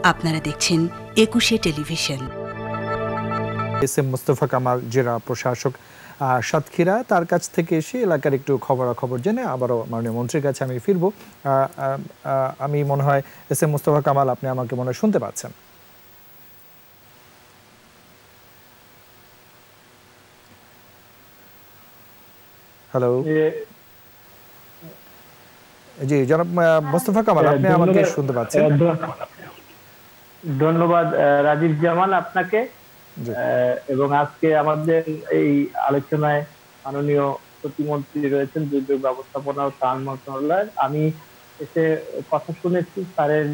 আপনারা দেখছেন ২১শে television. S M Mostafa Kamal জেলা প্রশাসক সাতক্ষীরা, তার কাছ থেকে এসে এলাকার একটু খবরাখবর জেনে আবারও মাননীয় মন্ত্রীর কাছে আমি ফিরব। আমি মনে হয় এস এম মোস্তফা কামাল, আপনি আমাকে মনে হয় শুনতে পাচ্ছেন। হ্যালো, জি জনাব মোস্তফা কামাল, আপনি আমাকে শুনতে পাচ্ছেন? ধন্যবাদ রাজীব জামাল আপনাকে। এবং আজকে আমাদের এই আলোচনায় মাননীয় প্রতিমন্ত্রী রয়েছেন দুর্যোগ ব্যবস্থাপনা ও ত্রাণ মন্ত্রণালয়ের। আমি এসে কথা শুনেছি স্যারের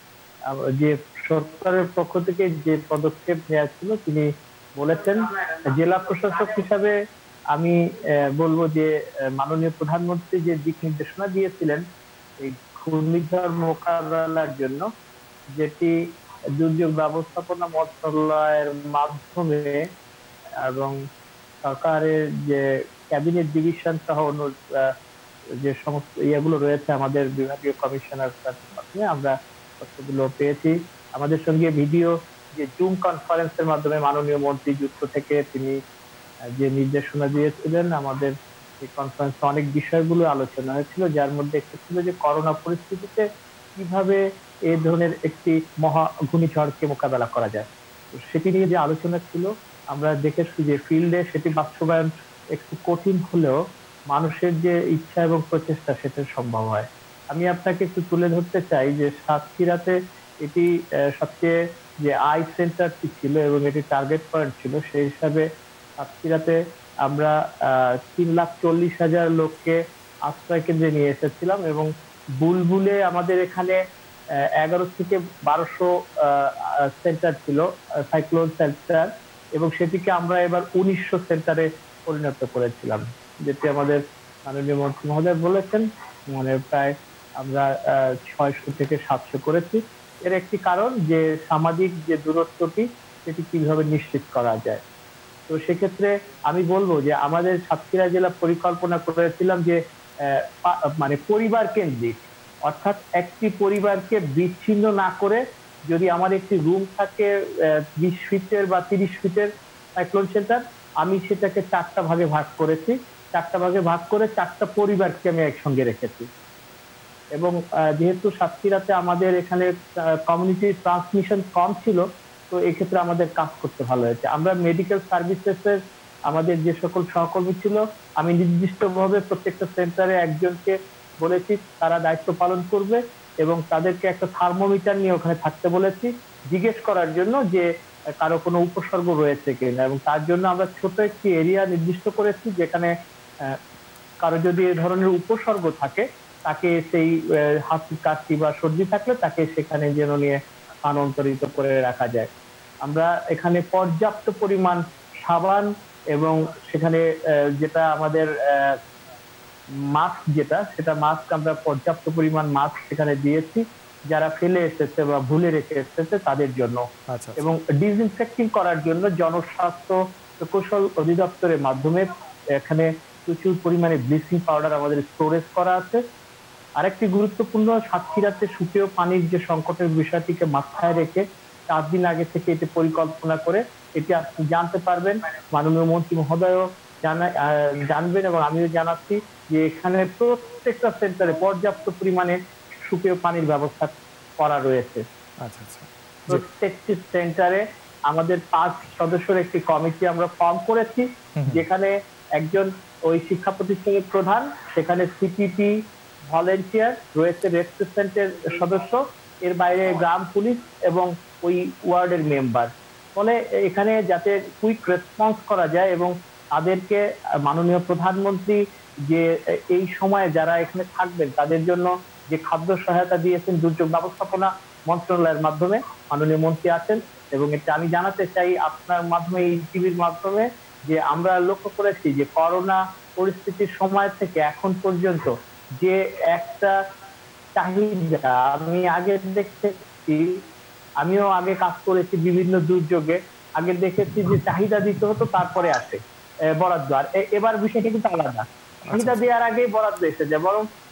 যে সরকারের পক্ষ থেকে যে পদক্ষেপ নেওয়া ছিল, তিনি বলেছেন জেলা প্রশাসক হিসাবে আমি বলবো যে মাননীয় প্রধানমন্ত্রী যে দিক নির্দেশনা দিয়েছিলেন এই ঘূর্ণিঝড় মোকাবেলার জন্য, যেটি দুর্যোগ ব্যবস্থাপনা মন্ত্রণালয়ের মাধ্যমে এবং সরকারের যে ক্যাবিনেট ডিভিশন সহ অন্য যে সমস্ত ইয়েগুলো রয়েছে আমাদের বিভাগীয় কমিশনার মাধ্যমে আমরা তথ্যগুলো পেয়েছি। আমাদের সঙ্গে ভিডিও যে জুম কনফারেন্সের মাধ্যমে মাননীয় মন্ত্রী যুক্ত থেকে তিনি যে নির্দেশনা দিয়েছিলেন, আমাদের এই কনফারেন্সে অনেক বিষয়গুলো আলোচনা হয়েছিল, যার মধ্যে একটা ছিল যে করোনা পরিস্থিতিতে কিভাবে এই ধরনের একটি মহা ঘূর্ণিঝড়কে মোকাবেলা করা যায়। সেটি নিয়ে যে আলোচনা ছিল, আমরা দেখেছি যে ফিল্ডে সেটি বাস্তবায়ন একটু কঠিন হলেও মানুষের যে ইচ্ছা এবং প্রচেষ্টা সেটা সম্ভব হয়। আমি আপনাকে একটু তুলে ধরতে চাই যে সাতক্ষীরাতে এটি সবচেয়ে যে আই সেন্টারটি ছিল এবং এটি টার্গেট পয়েন্ট ছিল, সেই হিসাবে সাতক্ষীরাতে আমরা ৩,৪০,০০০ লোককে আশ্রয় কেন্দ্রে নিয়ে এসেছিলাম এবং বুলবুলে আমাদের এখানে ১১ থেকে ১২০০ সেন্টার ছিল, সাইক্লোন সেন্টার, এবং সেটিকে আমরা এবার ১৯০০ সেন্টারে পরিণত করেছিলাম, যেটি আমাদের মাননীয় মন্ত্রী মহোদয় বলেছেন মানে প্রায় আমরা ৬০০ থেকে ৭০০ করেছি। এর একটি কারণ যে সামাজিক যে দূরত্বটি সেটি কিভাবে নিশ্চিত করা যায়। তো সেক্ষেত্রে আমি বলবো যে আমাদের সাতক্ষীরা জেলা পরিকল্পনা করেছিলাম যে মানে পরিবার কেন্দ্রিক, অর্থাৎ একটি পরিবারকে বিচ্ছিন্ন না করে যদি আমার একটি রুম থাকে ২০ ফিটের বা ৩০ ফিটের সাইক্লোন সেন্টার, আমি সেটাকে ৪টা ভাগে ভাগ করেছি। ৪টা ভাগে ভাগ করে ৪টা পরিবারকে আমি একসঙ্গে রেখেছি। এবং যেহেতু সাতক্ষীরাতে আমাদের এখানে কমিউনিটি ট্রান্সমিশন কম ছিল, তো এক্ষেত্রে আমাদের কাজ করতে ভালো হয়েছে। আমরা মেডিকেল সার্ভিসেসের আমাদের যে সকল সহকর্মী ছিল, আমি নির্দিষ্টভাবে প্রত্যেকটা সেন্টারে একজনকে বলেছি তারা দায়িত্ব পালন করবে এবং তাদেরকে একটা থার্মোমিটার নিয়ে ওখানে থাকতে বলেছি জিজ্ঞেস করার জন্য যে কারো কোনো উপসর্গ রয়েছে কিনা, এবং তার জন্য আমরা ছোট একটি এরিয়া নির্দিষ্ট করেছি যেখানে কারো যদি এ ধরনের উপসর্গ থাকে তাকে সেই হাঁচি কাশি বা সর্দি থাকলে তাকে সেখানে যেন নিয়ে স্থানান্তরিত করে রাখা যায়। আমরা এখানে পর্যাপ্ত পরিমাণ সাবান এবং সেখানে যেটা আমাদের মাস্ক সেটা মাস্ক আমরা পর্যাপ্ত পরিমাণ মাস্ক সেখানে দিয়েছি যারা ফেলে এসেছে বা ভুলে রেখে এসেছে তাদের জন্য। এবং ডিসইনফেক্টিং করার জন্য জনস্বাস্থ্য প্রকৌশল অধিদপ্তরের মাধ্যমে এখানে প্রচুর পরিমাণে ব্লিচিং পাউডার আমাদের স্টোরেজ করা আছে। আরেকটি গুরুত্বপূর্ণ, সাতক্ষীরাতে সুপেয় পানির যে সংকটের বিষয়টিকে মাথায় রেখে 4 দিন আগে থেকে এটি পরিকল্পনা করে এটি আপনি জানতে পারবেন, মাননীয় মন্ত্রী মহোদয়ও জানবেন এবং আমিও জানাচ্ছি যে এখানে প্রত্যেকটা সেন্টারে পর্যাপ্ত পরিমাণে সুপেয় পানির ব্যবস্থা করা রয়েছে। প্রত্যেকটি সেন্টারে আমাদের 5 সদস্যের একটি কমিটি আমরা ফর্ম করেছি, যেখানে একজন ওই শিক্ষা প্রতিষ্ঠানের প্রধান, সেখানে সিপিপি ভলেন্টিয়ার রয়েছে, রেড ক্রিসেন্টের সদস্য, এর বাইরে গ্রাম পুলিশ এবং ওই ওয়ার্ডের মেম্বার। ফলে এখানে যাতে কুইক রেসপন্স করা যায় এবং তাদেরকে মাননীয় প্রধানমন্ত্রী যে এই সময়ে যারা এখানে থাকবেন তাদের জন্য যে খাদ্য সহায়তা দিয়েছেন দুর্যোগ ব্যবস্থাপনা মন্ত্রণালয়ের মাধ্যমে, মাননীয় মন্ত্রী আছেন, এবং এটা আমি জানাতে চাই আপনার মাধ্যমে, এই টিভির মাধ্যমে, যে আমরা লক্ষ্য করেছি যে করোনা পরিস্থিতির সময় থেকে এখন পর্যন্ত যে একটা চাহিদা আমি আগে দেখেছি, আমিও আগে কাজ করেছি বিভিন্ন দুর্যোগে, আগে দেখেছি যে চাহিদা দিতে হতো তারপরে আসে বরাদ্দ, আর এবার বিষয়টা কিন্তু আলাদা, চাহিদা দেওয়ার আগে বরাদ্দ এসে যায়, বরং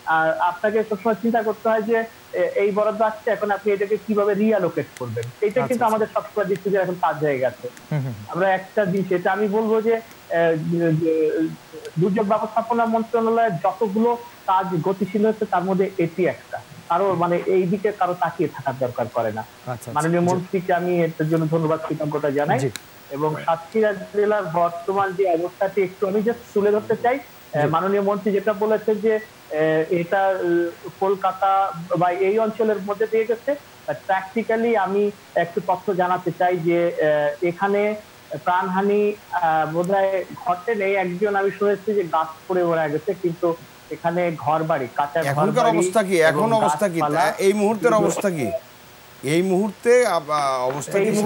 আর আপনাকে সবসময় চিন্তা করতে হয় যে এই বরাদ্দ আসছে, এখন আপনি এটাকে কিভাবে রিঅ্যালোকেট করবেন, এটা কিন্তু আমাদের সবসময় দৃষ্টিতে এখন কাজ হয়ে গেছে। আমরা একটা জিনিস, এটা আমি বলবো যে দুর্যোগ ব্যবস্থাপনা মন্ত্রণালয়ের যতগুলো কাজ গতিশীল হচ্ছে তার মধ্যে এটি একটা, কারো মানে এই দিকে কারো তাকিয়ে থাকার দরকার করে না। মাননীয় মন্ত্রীকে আমি এটার জন্য ধন্যবাদ, কৃতজ্ঞতা জানাই। এবং সাতক্ষীরা জেলার বর্তমান যে অবস্থাটি একটু আমি জাস্ট তুলে ধরতে চাই। মাননীয় মন্ত্রী যেটা বলেছেন যে এটা কলকাতা বা এই অঞ্চলের মধ্যে দিয়ে গেছে, প্র্যাকটিক্যালি আমি একটু তথ্য জানাতে চাই যে এখানে প্রাণহানি বোধহয় ঘটে নেই। একজন আমি শুনেছি যে গাছ পড়ে মারা গেছে, কিন্তু এখানে ঘর বাড়ি, কাঁচা ঘর বাড়ি। অবস্থা কি এখন? অবস্থা কি এই মুহূর্তের অবস্থা কি? এই মুহূর্তে অবস্থা কি?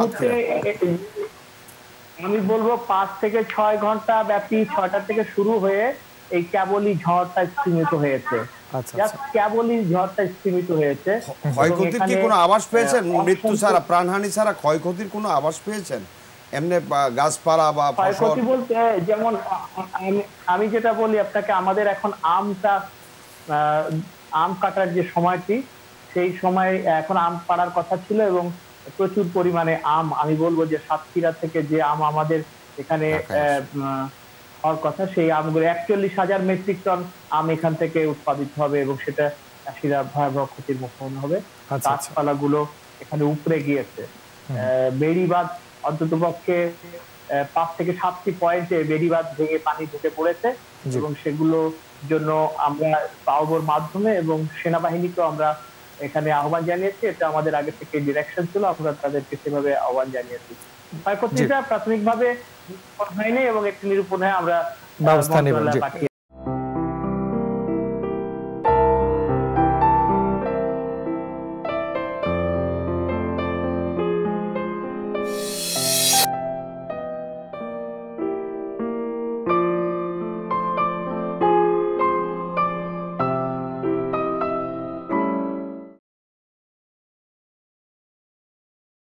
আমি বলবো 5 থেকে 6 ঘন্টা ব্যাপী, 6টা থেকে শুরু হয়ে এই কেবলই ঝড়টা স্তীমিত হয়েছে। কেবলই ঝড়টা স্তীমিত হয়েছে। ক্ষয়ক্ষতির কি কোনো আভাস পেয়েছেন? মৃত্যু ছাড়া, প্রাণহানি ছাড়া ক্ষয়ক্ষতির কোনো আভাস পেয়েছেন? এমনি গাছপালা বা ক্ষয়ক্ষতি বলতে যেমন আমি যেটা বলি আপনাকে, আমাদের এখন আম কাটার যে সময়টি, সেই সময় এখন আম পাড়ার কথা ছিল এবং প্রচুর পরিমাণে আম, আমি বলবো যে সাতক্ষীরা থেকে যে আম আমাদের এখানে হওয়ার কথা, সেই আমগুলো 41,000 মেট্রিক টন আম এখান থেকে উৎপাদিত হবে এবং সেটা চাষিরা ভয়াবহ ক্ষতির মুখোমুখি হবে। গাছপালাগুলো এখানে উপড়ে গিয়েছে। বেড়িবাঁধ অন্তত পক্ষে 5 থেকে 7টি পয়েন্টে বেড়িবাঁধ ভেঙে পানি ঢুকে পড়েছে এবং সেগুলোর জন্য আমরা পাওবোর মাধ্যমে এবং সেনাবাহিনীকেও আমরা এখানে আহ্বান জানিয়েছি। এটা আমাদের আগে থেকে ডিরেকশন ছিল, আমরা তাদেরকে সেভাবে আহ্বান জানিয়েছি। ক্ষয়ক্ষতিটা প্রাথমিকভাবে হয়নি এবং একটি নিরূপণে আমরা ব্যবস্থা নেব।